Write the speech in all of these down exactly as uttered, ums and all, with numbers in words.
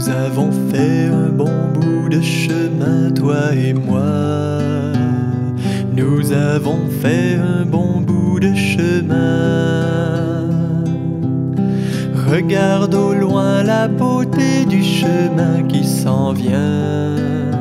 Nous avons fait un bon bout de chemin, toi et moi. Nous avons fait un bon bout de chemin. Regarde au loin la beauté du chemin qui s'en vient,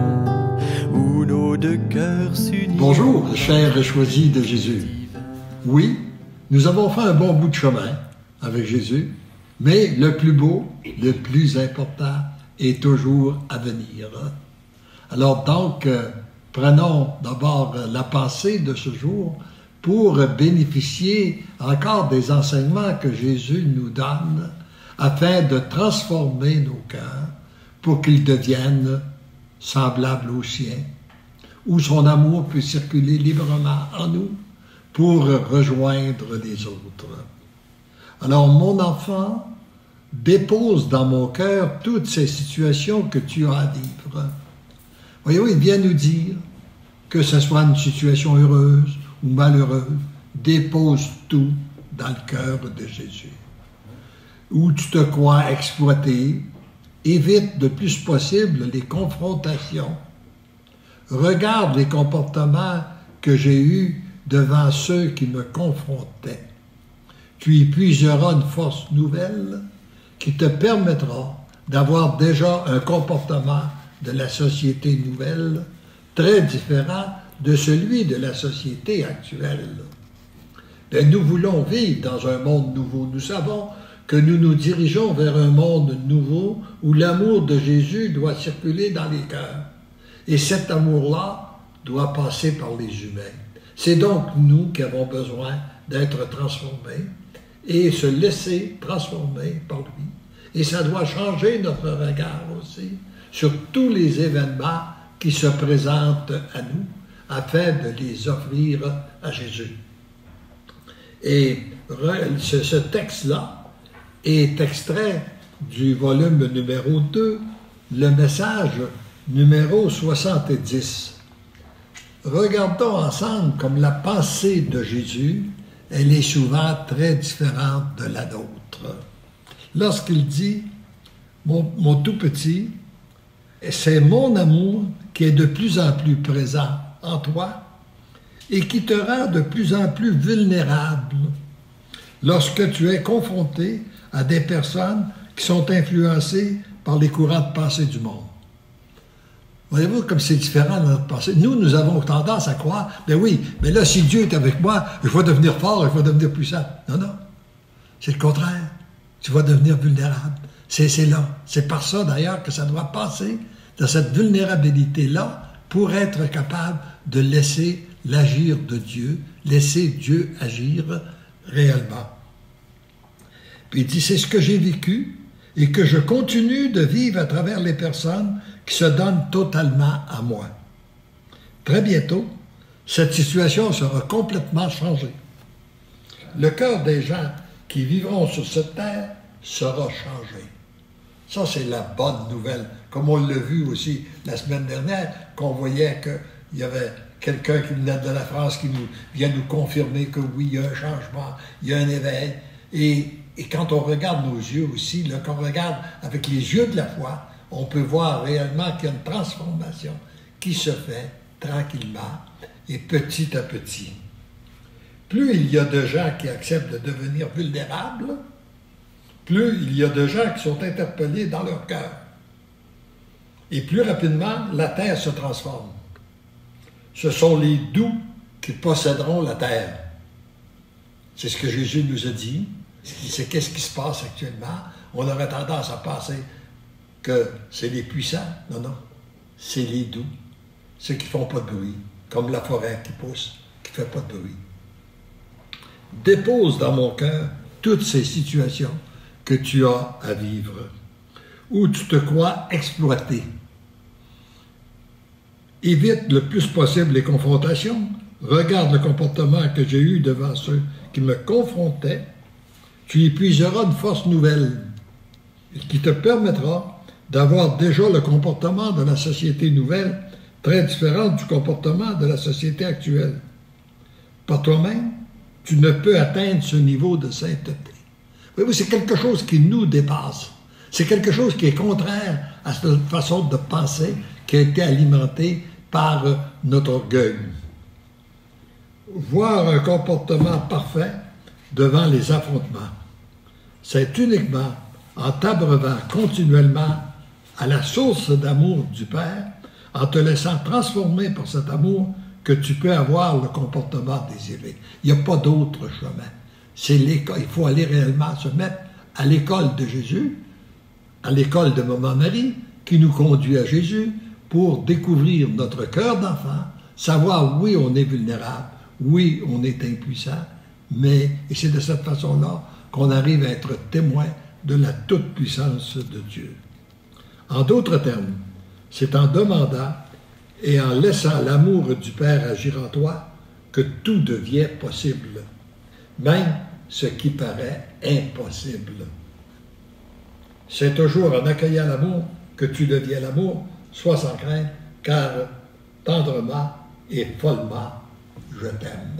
où nos deux cœurs s'unissent. Bonjour, chers choisis de Jésus. Oui, nous avons fait un bon bout de chemin avec Jésus, mais le plus beau, le plus important est toujours à venir. Alors donc, euh, prenons d'abord la pensée de ce jour pour bénéficier encore des enseignements que Jésus nous donne afin de transformer nos cœurs pour qu'ils deviennent semblables aux siens, où son amour peut circuler librement en nous pour rejoindre les autres. Alors, mon enfant, dépose dans mon cœur toutes ces situations que tu as à vivre. Voyez-vous, il vient nous dire que ce soit une situation heureuse ou malheureuse, dépose tout dans le cœur de Jésus. Où tu te crois exploité, évite le plus possible les confrontations. Regarde les comportements que j'ai eus devant ceux qui me confrontaient. Tu y puiseras une force nouvelle qui te permettra d'avoir déjà un comportement de la société nouvelle très différent de celui de la société actuelle. Mais nous voulons vivre dans un monde nouveau. Nous savons que nous nous dirigeons vers un monde nouveau où l'amour de Jésus doit circuler dans les cœurs. Et cet amour-là doit passer par les humains. C'est donc nous qui avons besoin d'être transformés et se laisser transformer par lui. Et ça doit changer notre regard aussi sur tous les événements qui se présentent à nous afin de les offrir à Jésus. Et ce, ce texte-là est extrait du volume numéro deux, le message numéro soixante-dix. Regardons ensemble comme la pensée de Jésus, elle est souvent très différente de la nôtre. Lorsqu'il dit, mon, mon tout petit, c'est mon amour qui est de plus en plus présent en toi et qui te rend de plus en plus vulnérable lorsque tu es confronté à des personnes qui sont influencées par les courants de pensée du monde. Voyez-vous comme c'est différent de notre pensée. Nous, nous avons tendance à croire, ben oui, mais là, si Dieu est avec moi, je vais devenir fort, je vais devenir puissant. Non, non. C'est le contraire. Tu vas devenir vulnérable. C'est, c'est là. C'est par ça, d'ailleurs, que ça doit passer dans cette vulnérabilité-là pour être capable de laisser l'agir de Dieu, laisser Dieu agir réellement. Puis il dit, c'est ce que j'ai vécu et que je continue de vivre à travers les personnes qui se donnent totalement à moi. Très bientôt, cette situation sera complètement changée. Le cœur des gens qui vivront sur cette terre sera changé. Ça, c'est la bonne nouvelle. Comme on l'a vu aussi la semaine dernière, qu'on voyait qu'il y avait quelqu'un qui venait de la France qui nous, vient nous confirmer que oui, il y a un changement, il y a un éveil. Et, et quand on regarde nos yeux aussi, là, quand on regarde avec les yeux de la foi, on peut voir réellement qu'il y a une transformation qui se fait tranquillement et petit à petit. Plus il y a de gens qui acceptent de devenir vulnérables, plus il y a de gens qui sont interpellés dans leur cœur. Et plus rapidement, la terre se transforme. Ce sont les doux qui posséderont la terre. C'est ce que Jésus nous a dit. C'est qu'est-ce qui se passe actuellement. On aurait tendance à penser que c'est les puissants. Non, non. C'est les doux. Ceux qui ne font pas de bruit. Comme la forêt qui pousse, qui ne fait pas de bruit. Dépose dans mon cœur toutes ces situations que tu as à vivre, où tu te crois exploité. Évite le plus possible les confrontations. Regarde le comportement que j'ai eu devant ceux qui me confrontaient. Tu y puiseras une force nouvelle qui te permettra d'avoir déjà le comportement de la société nouvelle très différent du comportement de la société actuelle. Par toi-même, tu ne peux atteindre ce niveau de sainteté. Oui, oui, c'est quelque chose qui nous dépasse. C'est quelque chose qui est contraire à cette façon de penser qui a été alimentée par notre orgueil. Voir un comportement parfait devant les affrontements, c'est uniquement en t'abreuvant continuellement à la source d'amour du Père, en te laissant transformer par cet amour, que tu peux avoir le comportement désiré. Il n'y a pas d'autre chemin. C'est l'école. Il faut aller réellement se mettre à l'école de Jésus, à l'école de Maman Marie, qui nous conduit à Jésus pour découvrir notre cœur d'enfant, savoir, oui, on est vulnérable, oui, on est impuissant, mais, et c'est de cette façon-là qu'on arrive à être témoin de la toute-puissance de Dieu. En d'autres termes, c'est en demandant et en laissant l'amour du Père agir en toi que tout devient possible, même ce qui paraît impossible. C'est toujours en accueillant l'amour que tu deviens l'amour, sois sans crainte, car tendrement et follement, je t'aime.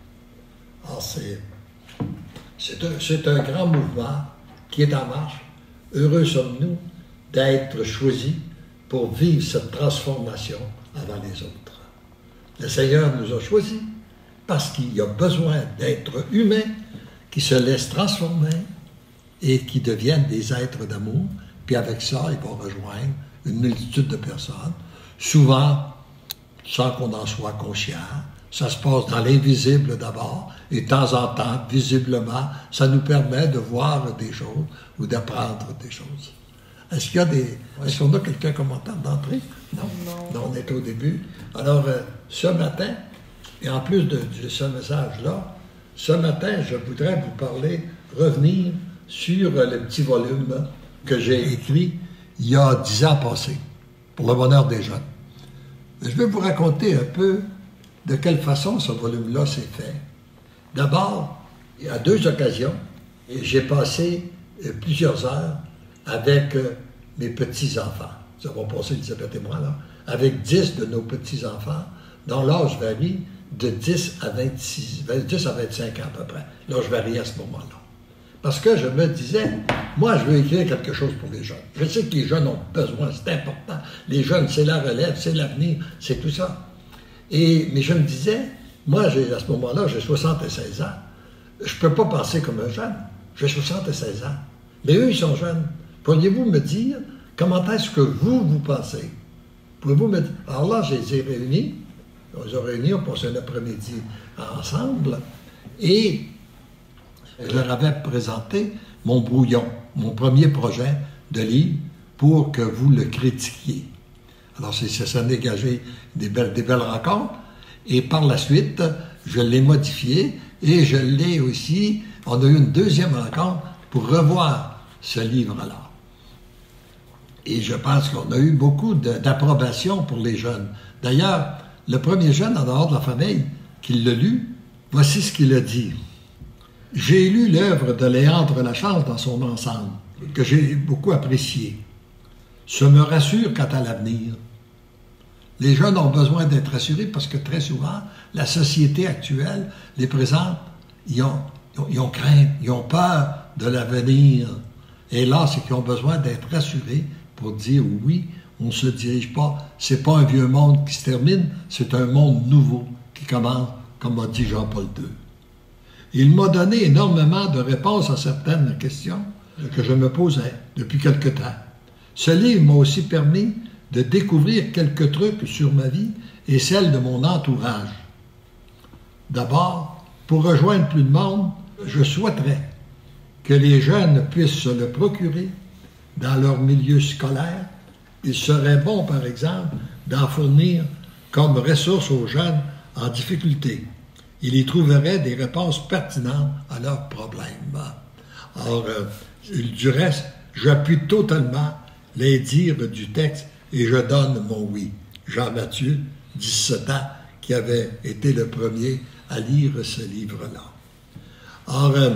Alors c'est, c'est, un, c'est un grand mouvement qui est en marche. Heureux sommes-nous d'être choisis pour vivre cette transformation avant les autres. Le Seigneur nous a choisis parce qu'il y a besoin d'êtres humains qui se laissent transformer et qui deviennent des êtres d'amour. Puis avec ça, ils vont rejoindre une multitude de personnes, souvent sans qu'on en soit conscient. Ça se passe dans l'invisible d'abord, et de temps en temps, visiblement, ça nous permet de voir des choses ou d'apprendre des choses. Est-ce qu'il y a des... Est-ce qu'on a quelqu'un commentaire d'entrée? Non. non. Non, on est au début. Alors, euh, ce matin, et en plus de, de ce message-là, ce matin, je voudrais vous parler, revenir sur le petit volume que j'ai écrit il y a dix ans passés, pour le bonheur des jeunes. Je vais vous raconter un peu de quelle façon ce volume-là s'est fait. D'abord, à deux occasions, j'ai passé euh, plusieurs heures avec euh, mes petits-enfants. Nous avons passé, Elisabeth et moi, là, avec dix de nos petits-enfants, dont l'âge varie de dix à vingt-six, dix à vingt-cinq ans à peu près. L'âge varie à ce moment-là. Parce que je me disais, moi, je veux écrire quelque chose pour les jeunes. Je sais que les jeunes ont besoin, c'est important. Les jeunes, c'est la relève, c'est l'avenir, c'est tout ça. Et, mais je me disais, moi, j'ai, à ce moment-là, j'ai soixante-seize ans. Je ne peux pas penser comme un jeune. J'ai soixante-seize ans. Mais eux, ils sont jeunes. Pourriez-vous me dire comment est-ce que vous, vous pensez? Pouvez-vous me dire? Alors là, je les ai réunis. On les a réunis, on passait l'après-midi ensemble. Et je leur avais présenté mon brouillon, mon premier projet de livre pour que vous le critiquiez. Alors, c'est, ça s'est dégagé des belles, des belles rencontres. Et par la suite, je l'ai modifié et je l'ai aussi... On a eu une deuxième rencontre pour revoir ce livre-là. Et je pense qu'on a eu beaucoup de, d'approbation pour les jeunes. D'ailleurs, le premier jeune en dehors de la famille qui l'a lu, voici ce qu'il a dit. « J'ai lu l'œuvre de Léandre Lachance dans son ensemble, que j'ai beaucoup apprécié. Ce me rassure quant à l'avenir. Les jeunes ont besoin d'être rassurés parce que très souvent, la société actuelle les présente, ils ont, ils ont crainte, ils ont peur de l'avenir. Et là, c'est qu'ils ont besoin d'être rassurés pour dire oui, on ne se dirige pas. C'est pas un vieux monde qui se termine, c'est un monde nouveau qui commence, comme a dit Jean-Paul deux. Il m'a donné énormément de réponses à certaines questions que je me posais depuis quelque temps. Ce livre m'a aussi permis de découvrir quelques trucs sur ma vie et celle de mon entourage. D'abord, pour rejoindre plus de monde, je souhaiterais que les jeunes puissent se le procurer dans leur milieu scolaire. Il serait bon, par exemple, d'en fournir comme ressource aux jeunes en difficulté. Ils y trouveraient des réponses pertinentes à leurs problèmes. Or, euh, du reste, j'appuie totalement les dires du texte et je donne mon oui. Jean-Mathieu, dix-sept ans, qui avait été le premier à lire ce livre-là. Or, euh,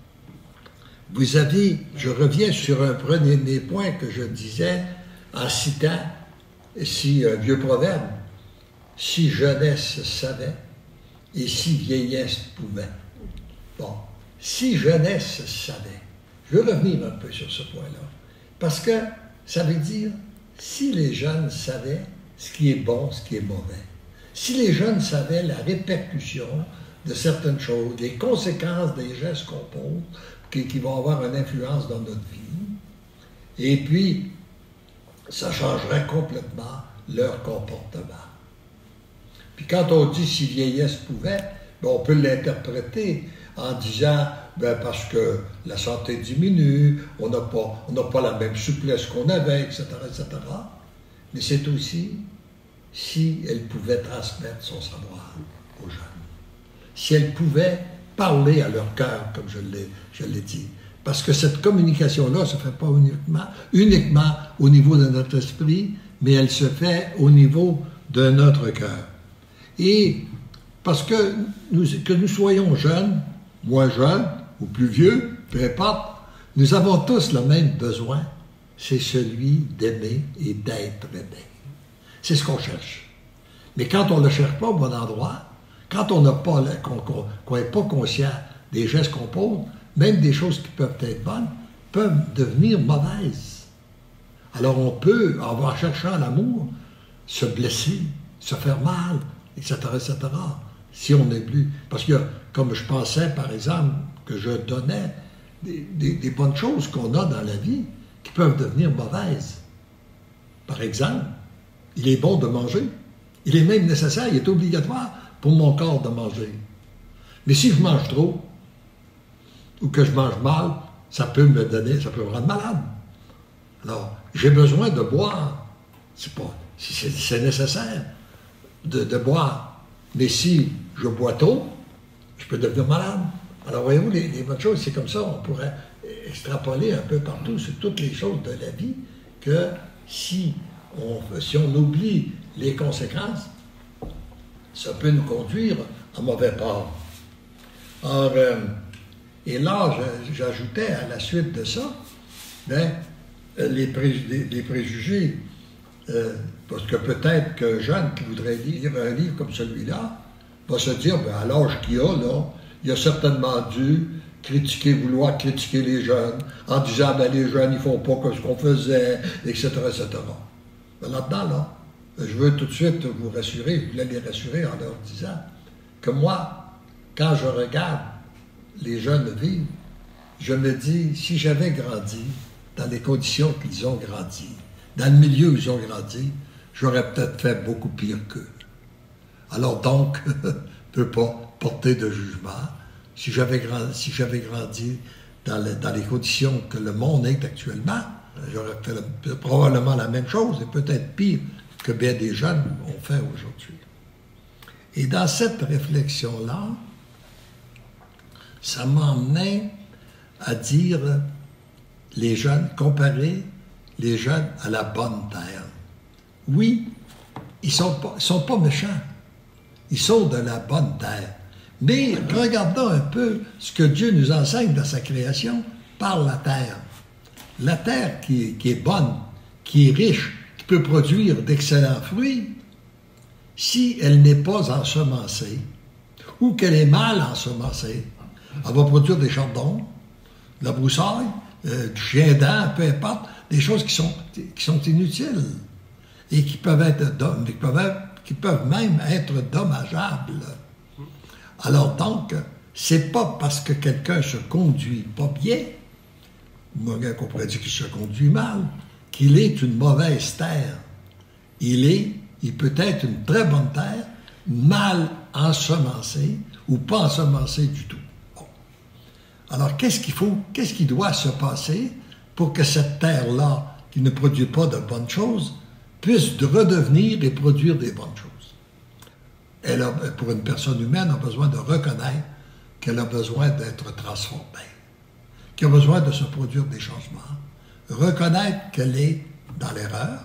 vous avez, je reviens sur un premier point que je disais en citant si un vieux proverbe, « Si jeunesse savait, et si vieillesse pouvait. » Bon, si jeunesse savait. Je veux revenir un peu sur ce point-là. Parce que ça veut dire si les jeunes savaient ce qui est bon, ce qui est mauvais, si les jeunes savaient la répercussion de certaines choses, les conséquences des gestes qu'on pose, qui, qui vont avoir une influence dans notre vie, et puis ça changerait complètement leur comportement. Puis quand on dit si vieillesse pouvait, ben on peut l'interpréter en disant ben parce que la santé diminue, on n'a pas, on n'a pas la même souplesse qu'on avait, et cetera, et cetera. Mais c'est aussi si elle pouvait transmettre son savoir aux jeunes. Si elle pouvait parler à leur cœur, comme je l'ai, je l'ai dit. Parce que cette communication-là ne se fait pas uniquement, uniquement au niveau de notre esprit, mais elle se fait au niveau de notre cœur. Et parce que nous, que nous soyons jeunes, moins jeunes ou plus vieux, peu importe, nous avons tous le même besoin, c'est celui d'aimer et d'être aimé. C'est ce qu'on cherche. Mais quand on ne le cherche pas au bon endroit, quand on n'a pas, qu'on qu'on, qu'on n'est pas conscient des gestes qu'on pose, même des choses qui peuvent être bonnes, peuvent devenir mauvaises. Alors on peut, en cherchant l'amour, se blesser, se faire mal, et cetera, et cetera, si on n'est plus. Parce que, comme je pensais, par exemple, que je donnais des, des, des bonnes choses qu'on a dans la vie qui peuvent devenir mauvaises. Par exemple, il est bon de manger. Il est même nécessaire, il est obligatoire pour mon corps de manger. Mais si je mange trop, ou que je mange mal, ça peut me donner, ça peut me rendre malade. Alors, j'ai besoin de boire. C'est pas, c'est, c'est nécessaire de, de boire. Mais si je bois trop, je peux devenir malade. Alors, voyez-vous, les, les bonnes choses, c'est comme ça, on pourrait extrapoler un peu partout sur toutes les choses de la vie, que si on, si on oublie les conséquences, ça peut nous conduire à mauvais port. Or, euh, et là, j'ajoutais à la suite de ça, ben, les, pré, les, les préjugés, euh, parce que peut-être qu'un jeune qui voudrait lire un livre comme celui-là va se dire, ben, à l'âge qu'il a, là, il a certainement dû critiquer, vouloir critiquer les jeunes, en disant, ben, les jeunes, ils font pas comme ce qu'on faisait, et cetera, et cetera. Ben, là-dedans, là, je veux tout de suite vous rassurer, je voulais les rassurer en leur disant que moi, quand je regarde les jeunes vivre, je me dis, si j'avais grandi dans les conditions qu'ils ont grandi, dans le milieu où ils ont grandi, j'aurais peut-être fait beaucoup pire qu'eux. Alors donc, je ne peux pas porter de jugement. Si j'avais grandi, si j'avais grandi dans, le, dans les conditions que le monde est actuellement, j'aurais fait le, probablement la même chose, et peut-être pire que bien des jeunes ont fait aujourd'hui. Et dans cette réflexion-là, ça m'emmenait à dire les jeunes, comparer les jeunes à la bonne terre. Oui, ils ne sont pas, ils sont pas méchants. Ils sont de la bonne terre. Mais regardons un peu ce que Dieu nous enseigne dans sa création par la terre. La terre qui est, qui est bonne, qui est riche, qui peut produire d'excellents fruits, si elle n'est pas ensemencée, ou qu'elle est mal ensemencée, elle va produire des chardons, de la broussaille, euh, du chien dent, peu importe, des choses qui sont, qui sont inutiles et qui peuvent, être, qui, peuvent, qui peuvent même être dommageables. Alors donc, c'est pas parce que quelqu'un se conduit pas bien, ou qu'on pourrait dire qu'il se conduit mal, qu'il est une mauvaise terre. Il est, il peut être une très bonne terre, mal ensemencée ou pas ensemencée du tout. Bon. Alors, qu'est-ce qu'il faut, qu'est-ce qui doit se passer pour que cette terre-là, qui ne produit pas de bonnes choses, puisse redevenir et produire des bonnes choses? Elle a, pour une personne humaine, a besoin de reconnaître qu'elle a besoin d'être transformée, qu'elle a besoin de se produire des changements, reconnaître qu'elle est dans l'erreur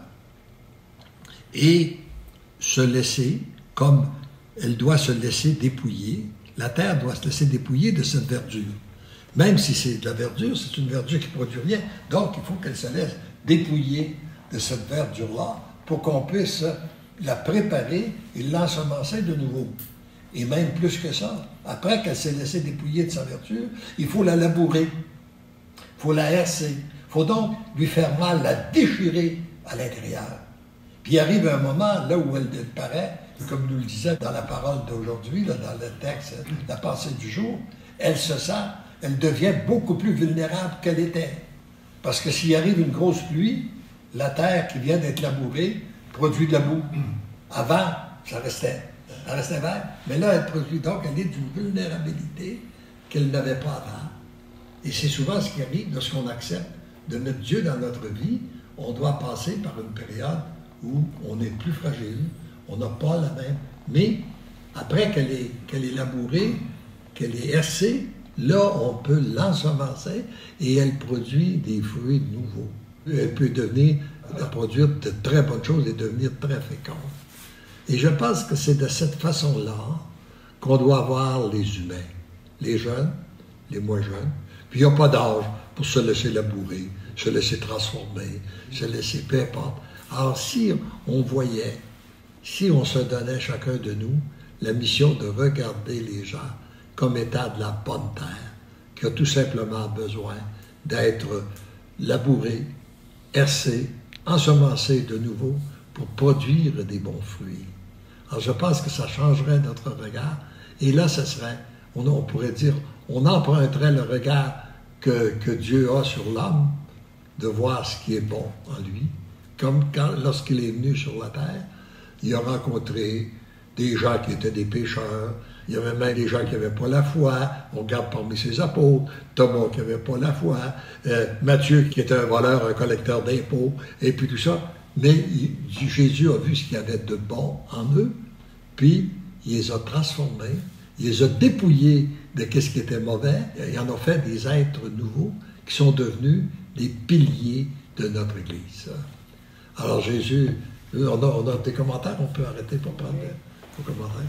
et se laisser, comme elle doit se laisser dépouiller, la terre doit se laisser dépouiller de cette verdure. Même si c'est de la verdure, c'est une verdure qui ne produit rien. Donc, il faut qu'elle se laisse dépouiller de cette verdure-là pour qu'on puisse la préparer et l'ensemencer de nouveau. Et même plus que ça, après qu'elle s'est laissée dépouiller de sa verdure, il faut la labourer, il faut la hercer. Il faut donc lui faire mal, la déchirer à l'intérieur. Puis il arrive un moment, là où elle disparaît, comme nous le disait dans la parole d'aujourd'hui, dans le texte, la pensée du jour, elle se sent, elle devient beaucoup plus vulnérable qu'elle était. Parce que s'il arrive une grosse pluie, la terre qui vient d'être labourée produit de la boue. Avant, ça restait, ça restait vert, mais là, elle produit, donc elle est d'une vulnérabilité qu'elle n'avait pas avant. Et c'est souvent ce qui arrive lorsqu'on accepte de mettre Dieu dans notre vie. On doit passer par une période où on est plus fragile, on n'a pas la même. Mais après qu'elle est, qu'elle est labourée, qu'elle est hercée, là, on peut l'ensemencer et elle produit des fruits nouveaux. Elle peut devenir, produire de très bonnes choses et devenir très féconde. Et je pense que c'est de cette façon-là qu'on doit voir les humains, les jeunes, les moins jeunes. Puis il n'y a pas d'âge pour se laisser labourer, se laisser transformer, se laisser peu importe. Alors si on voyait, si on se donnait chacun de nous la mission de regarder les gens comme étant de la bonne terre, qui a tout simplement besoin d'être labouré, hercé, ensemencé de nouveau pour produire des bons fruits. Alors je pense que ça changerait notre regard. Et là, ce serait, on, on pourrait dire, on emprunterait le regard que, que Dieu a sur l'homme, de voir ce qui est bon en lui. Comme quand, lorsqu'il est venu sur la terre, il a rencontré des gens qui étaient des pécheurs, il y avait même des gens qui n'avaient pas la foi, on regarde parmi ses apôtres, Thomas qui n'avait pas la foi, euh, Matthieu qui était un voleur, un collecteur d'impôts, et puis tout ça. Mais il, Jésus a vu ce qu'il y avait de bon en eux, puis il les a transformés, il les a dépouillés de ce qui était mauvais, il en a fait des êtres nouveaux qui sont devenus des piliers de notre Église. Alors Jésus, on a, on a des commentaires, on peut arrêter pour prendre des commentaires.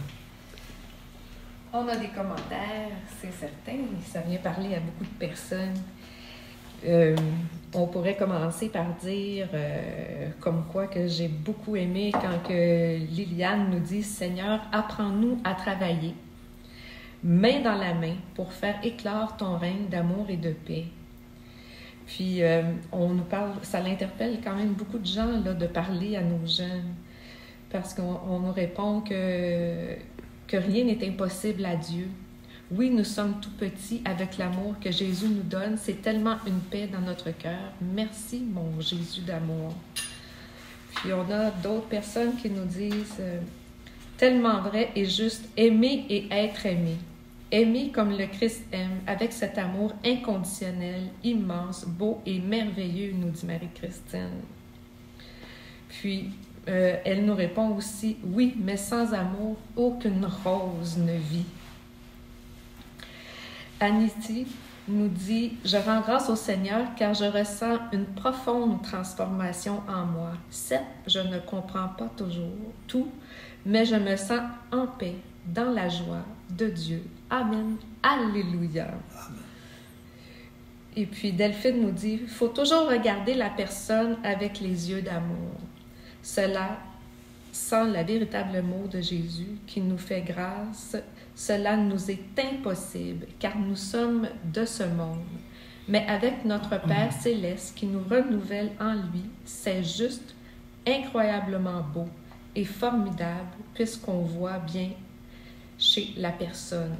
On a des commentaires, c'est certain, ça vient parler à beaucoup de personnes. Euh, on pourrait commencer par dire, euh, comme quoi que j'ai beaucoup aimé quand que Liliane nous dit « Seigneur, apprends-nous à travailler, main dans la main, pour faire éclore ton règne d'amour et de paix. » Puis, euh, on nous parle, ça l'interpelle quand même beaucoup de gens là, de parler à nos jeunes, parce qu'on on nous répond que, que rien n'est impossible à Dieu. Oui, nous sommes tout petits avec l'amour que Jésus nous donne. C'est tellement une paix dans notre cœur. Merci, mon Jésus d'amour. Puis, on a d'autres personnes qui nous disent euh, tellement vrai et juste, aimer et être aimé. Aimer comme le Christ aime, avec cet amour inconditionnel, immense, beau et merveilleux, nous dit Marie-Christine. Puis, euh, elle nous répond aussi, oui, mais sans amour, aucune rose ne vit. Anity nous dit, je rends grâce au Seigneur car je ressens une profonde transformation en moi. Certes, je ne comprends pas toujours tout, mais je me sens en paix, dans la joie de Dieu. Amen. Alléluia. Amen. Et puis Delphine nous dit, il faut toujours regarder la personne avec les yeux d'amour. Cela, sans le véritable mot de Jésus qui nous fait grâce, cela nous est impossible car nous sommes de ce monde. Mais avec notre Père céleste qui nous renouvelle en lui, c'est juste incroyablement beau et formidable puisqu'on voit bien chez la personne.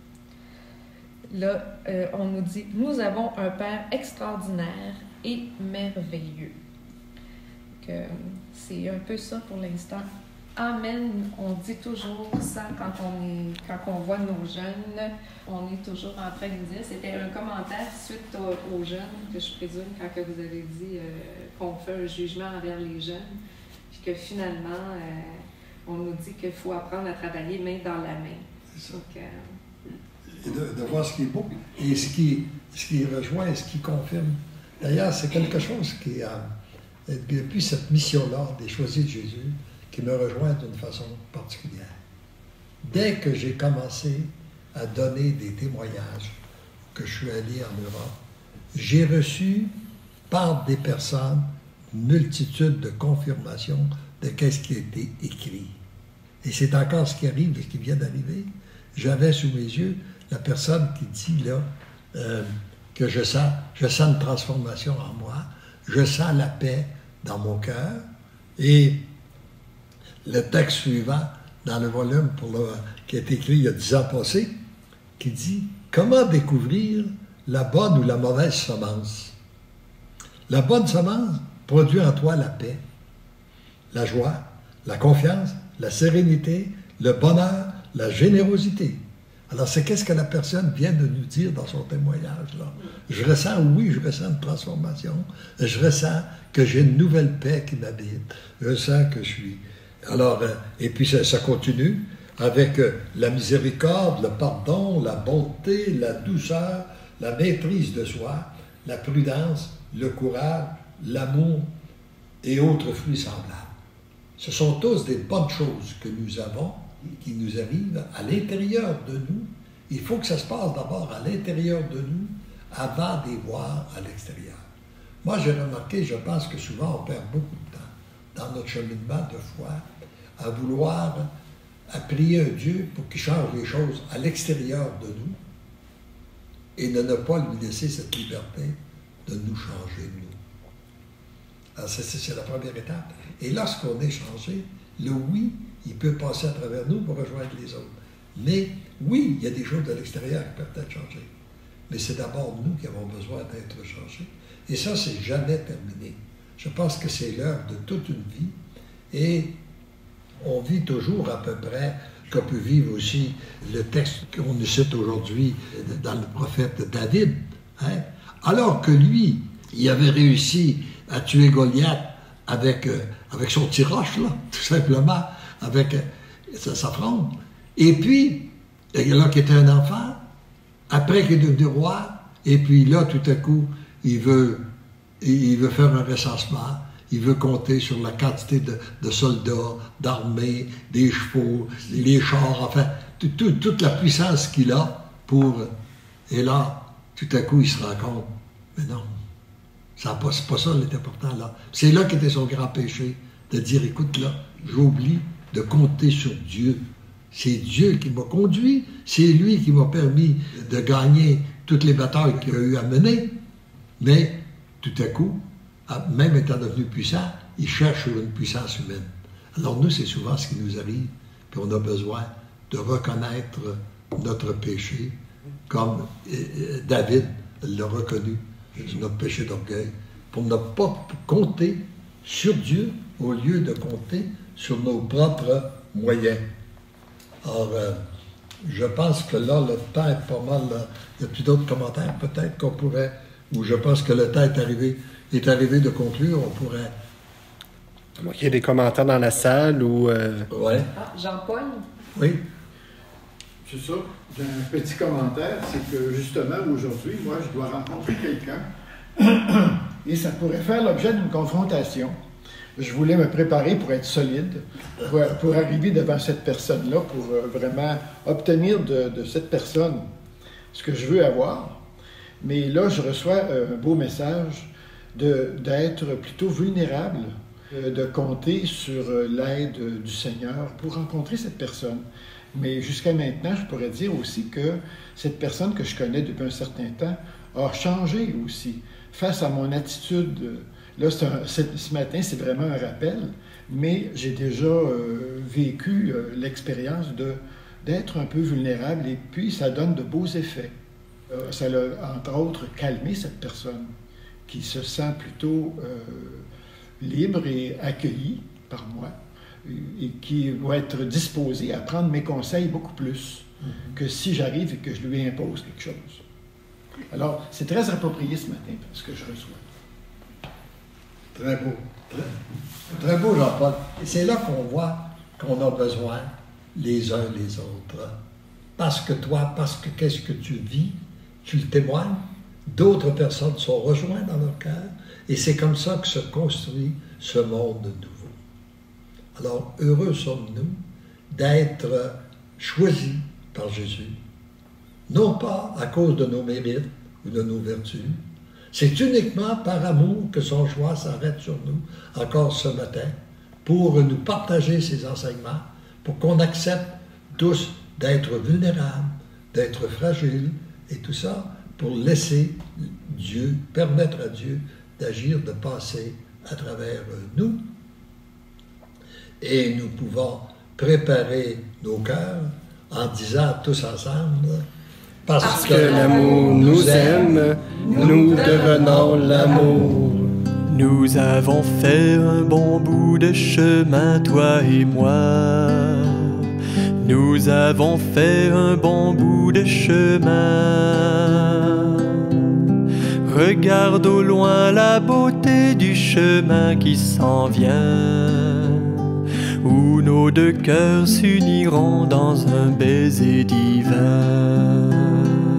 Là, euh, on nous dit, nous avons un Père extraordinaire et merveilleux. Que, c'est un peu ça pour l'instant. Amen. On dit toujours ça quand on, est, quand on voit nos jeunes. On est toujours en train de dire, c'était un commentaire suite aux, aux jeunes, que je présume, quand que vous avez dit euh, qu'on fait un jugement envers les jeunes, puis que finalement, euh, on nous dit qu'il faut apprendre à travailler main dans la main. C'est ça. Donc, euh... Et de, de voir ce qui est beau et ce qui, ce qui rejoint et ce qui confirme. D'ailleurs, c'est quelque chose qui, euh, depuis cette mission-là, des choisis de Jésus, qui me rejoint d'une façon particulière. Dès que j'ai commencé à donner des témoignages, que je suis allé en Europe, j'ai reçu par des personnes une multitude de confirmations de ce qui a été écrit. Et c'est encore ce qui arrive, ce qui vient d'arriver. J'avais sous mes yeux la personne qui dit là euh, que je sens, je sens une transformation en moi, je sens la paix dans mon cœur. Et le texte suivant, dans le volume pour le, qui a été écrit il y a dix ans passés, qui dit « Comment découvrir la bonne ou la mauvaise semence? » La bonne semence produit en toi la paix, la joie, la confiance, la sérénité, le bonheur, la générosité. Alors, c'est qu'est-ce que la personne vient de nous dire dans son témoignage, là. Je ressens, oui, je ressens une transformation. Je ressens que j'ai une nouvelle paix qui m'habite. Je sens que je suis... Alors, euh, et puis ça, ça continue avec euh, la miséricorde, le pardon, la bonté, la douceur, la maîtrise de soi, la prudence, le courage, l'amour et autres fruits semblables. Ce sont tous des bonnes choses que nous avons, qui nous arrivent à l'intérieur de nous. Il faut que ça se passe d'abord à l'intérieur de nous avant d'y voir à l'extérieur. Moi, j'ai remarqué, je pense que souvent on perd beaucoup de temps dans notre cheminement de foi à vouloir, à prier un Dieu pour qu'il change les choses à l'extérieur de nous et de ne pas lui laisser cette liberté de nous changer, nous. Alors, c'est, c'est la première étape. Et lorsqu'on est changé, le oui, il peut passer à travers nous pour rejoindre les autres. Mais oui, il y a des choses de l'extérieur qui peuvent être changées. Mais c'est d'abord nous qui avons besoin d'être changés. Et ça, c'est jamais terminé. Je pense que c'est l'heure de toute une vie. Et on vit toujours à peu près, qu'on peut vivre aussi le texte qu'on nous cite aujourd'hui dans le prophète David. Hein? Alors que lui, il avait réussi à tuer Goliath avec, euh, avec son petit roche, là, tout simplement, avec euh, sa, sa fronde. Et puis, là, qui était un enfant, après qu'il est devenu roi, et puis là, tout à coup, il veut, il veut faire un recensement, il veut compter sur la quantité de, de soldats, d'armées, des chevaux, les chars, enfin, tout, tout, toute la puissance qu'il a pour... Et là, tout à coup, il se rend compte, mais non, ça pas, c'est pas ça l'important là. C'est là qu'était son grand péché, de dire, écoute là, j'oublie de compter sur Dieu. C'est Dieu qui m'a conduit, c'est lui qui m'a permis de gagner toutes les batailles qu'il a eu à mener. Mais tout à coup, même étant devenu puissant, il cherche une puissance humaine. Alors nous, c'est souvent ce qui nous arrive, puis on a besoin de reconnaître notre péché, comme David l'a reconnu, notre péché d'orgueil, pour ne pas compter sur Dieu au lieu de compter sur nos propres moyens. Alors, euh, je pense que là, le temps est pas mal. Là. Il y a plus d'autres commentaires, peut-être qu'on pourrait, ou je pense que le temps est arrivé, est arrivé de conclure, on pourrait... Il y a des commentaires dans la salle ou... Euh... Oui. Ah, Jean-Paul? Oui. C'est ça. J'ai un petit commentaire, c'est que justement, aujourd'hui, moi, je dois rencontrer quelqu'un et ça pourrait faire l'objet d'une confrontation. Je voulais me préparer pour être solide, pour, pour arriver devant cette personne-là, pour euh, vraiment obtenir de, de cette personne ce que je veux avoir. Mais là, je reçois euh, un beau message de, d'être plutôt vulnérable, euh, de compter sur euh, l'aide du Seigneur pour rencontrer cette personne. Mais jusqu'à maintenant, je pourrais dire aussi que cette personne que je connais depuis un certain temps a changé aussi face à mon attitude. Là, c'est un, c'est, ce matin, c'est vraiment un rappel, mais j'ai déjà euh, vécu euh, l'expérience de, d'être un peu vulnérable et puis ça donne de beaux effets. Euh, ça l'a, entre autres, calmé cette personne qui se sent plutôt euh, libre et accueillie par moi et qui va être disposée à prendre mes conseils beaucoup plus mm-hmm. que si j'arrive et que je lui impose quelque chose. Alors, c'est très approprié ce matin, ce que je reçois. Très beau. Très, très beau, Jean-Paul. Et c'est là qu'on voit qu'on a besoin les uns les autres. Parce que toi, parce que qu'est-ce que tu vis, tu le témoignes, d'autres personnes sont rejointes dans leur cœur, et c'est comme ça que se construit ce monde nouveau. Alors, heureux sommes-nous d'être choisis par Jésus, non pas à cause de nos mérites ou de nos vertus. C'est uniquement par amour que son choix s'arrête sur nous, encore ce matin, pour nous partager ses enseignements, pour qu'on accepte tous d'être vulnérables, d'être fragiles, et tout ça pour laisser Dieu, permettre à Dieu d'agir, de passer à travers nous. Et nous pouvons préparer nos cœurs en disant tous ensemble, parce, Parce que l'amour nous aime, nous devenons l'amour. Nous avons fait un bon bout de chemin, toi et moi. Nous avons fait un bon bout de chemin. Regarde au loin la beauté du chemin qui s'en vient, où nos deux cœurs s'uniront dans un baiser divin.